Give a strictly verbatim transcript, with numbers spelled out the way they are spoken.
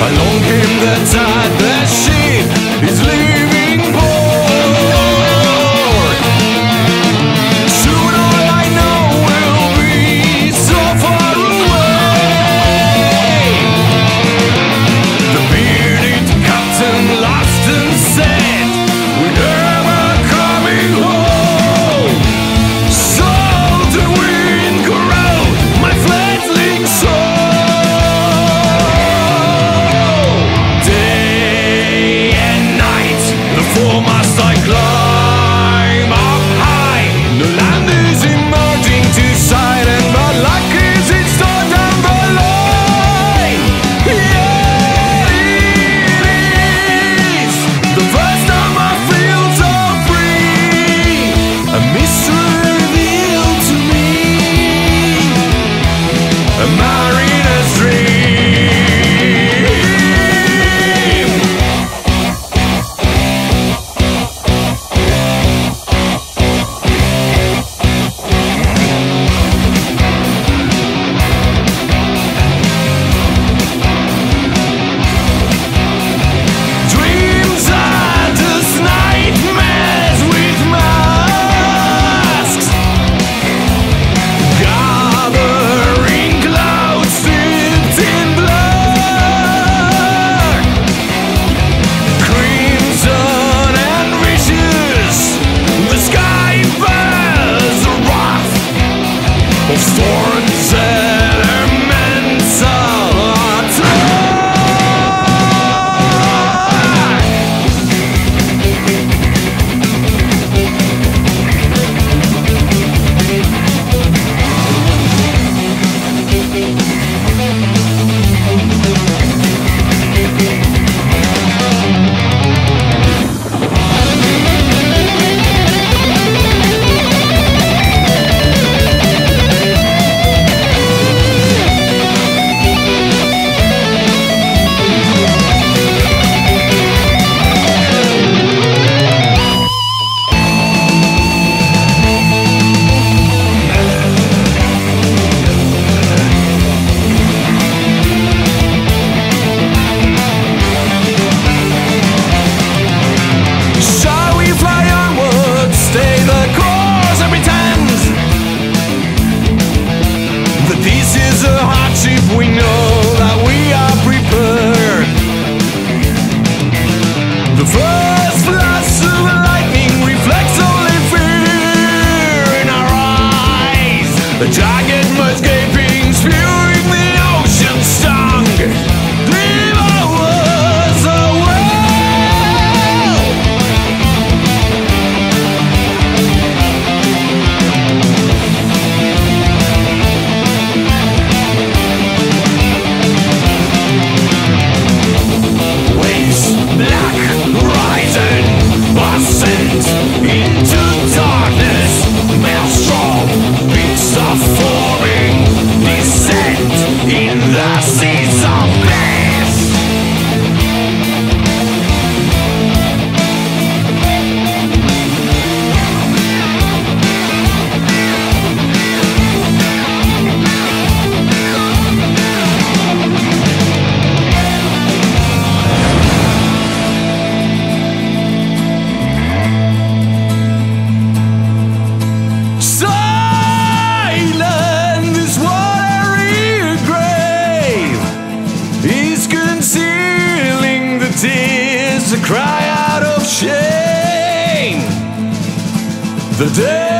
Along came the tide, the ship is leaving port. Soon all I know will be so far away. The bearded captain lost and said, we're never coming home. Salt and wind corrode my fledgling soul. Must I climb up high? The land is emerging to sight, and my luck is it's stored down below. Yeah, it is the first time I feel so free. A mystery revealed to me, a mariner's dream. We know that we are prepared. The first flash of lightning reflects only fear in our eyes. The jagged mud gaping, spewing the ocean stung. Leave us away. Into darkness, maelstrom, beats are forming, descent in the seas of bliss. Tears to cry out of shame. The day